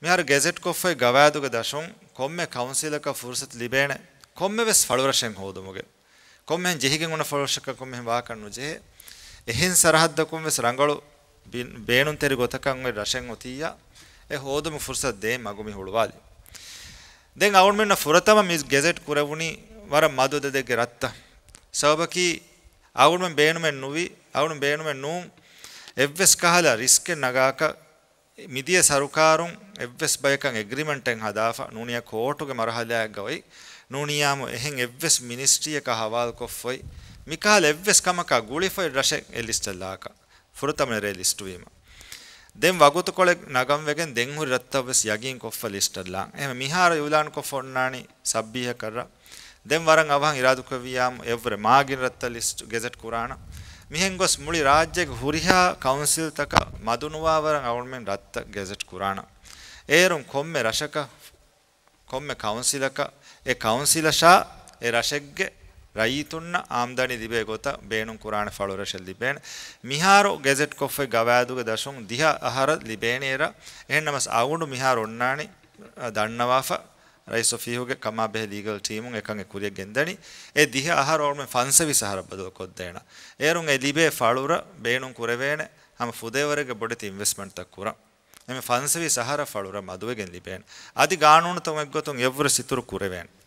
මිහාර ගෙසට් කොෆේ ගවෑදුගේ දශුන් කොම්මේ කවුන්සිලක ෆුර්සත් ලිබේන කොම්මේ වෙස් ෆලුරෂෙන් හොදුමුගේ කොම්මෙන් ජෙහිගෙන් උන ෆලුරෂක කොම්මෙන් වාකන්නු ජෙහ එහෙන් සරහද්දකුම් වෙස් රංගලු බේනුන් තෙරි ගොතකන් වෙ රෂෙන් ඔතියා ඒ හොදුමු ෆුර්සත් දේ මගුමි හුළුවාලි දැන් අවුන් මෙන්න ෆුරතම මිස් ගෙසට් කුරවුනි වර මදුද දෙගේ රත්ත සවබකි අවුන් මෙන් බේනුමෙන් නුවි අවුන් බේනුමෙන් නූ එව්වස් කහලා රිස්ක් නගාක මිදිය සරුකාරුන් එව්වස් බයකන් එග්‍රීමන්ට් එකෙන් හදාෆා නූනියා කෝටුගේ මරහලයක් ගවයි නූනියාම එහෙන් එව්වස් මිනිස්ට්‍රිය එක හවාල් කොෆොයි මිකාල එව්වස් කමක ගුලිෆොයි රෂෙක් එලිස්ටලාක ෆුරතම රේ ලිස්ට් වීම දැන් වගුතු කොලෙක් නගම් වෙගෙන් දෙන් හුරි රත්තවස් යගින් කොෆ ලිස්ටලා එහෙම මිහාර යුලාන් කොෆොන්නානි සබ්බීහ කරා දැන් වරන් අවහන් ඉරාදු කවියාම් එවර මාගින් රත්ත ලිස්ට් ගෙසට් කුරාන මිහෙන් ගොස් මුලි රාජ්‍යක හුරිහා කවුන්සිල් තක මදුනුවා වරන් අවුල්මෙන් රත්ත ගෙසට් කුරාන ඒරුම් කොම්මේ රෂක කොම්මේ කවුන්සිලක ඒ කවුන්සිලෂා ඒ රෂෙක්ගේ රයිතුන්න ආම්දානි දිබේ ගොත බේනුම් කුරාන ෆලොරෂල් ලිබේන මිහාරෝ ගෙසට් කොෆේ ගවෑදුගේ දශුන් දිහා ආහාර ලිබේනේර එහෙන්නමස් ආගුණු මිහාර ඔන්නානි දන්නවාෆා රයිස් ඔෆියුගේ කමා බෙහ ලීගල් ටීමුන් එකන් එකුරිය ගෙන්දනි ඒ දිහා ආහාර ඕර්මෙන් ෆන්සවි සහර බදව කොද්දේන ඒරුන් ඒ ලිබේ ෆලුර බේනුම් කුරවේන හම ෆුදේවරගේ බොඩති ඉන්වෙස්ට්මන්ට් තක් කුරා එමෙ ෆන්සවි සහර ෆලුර මදුවගෙන් ලිබේන আদি ගානුණු තොමෙක් ගොතුන් එවර සිතුරු කුරවේන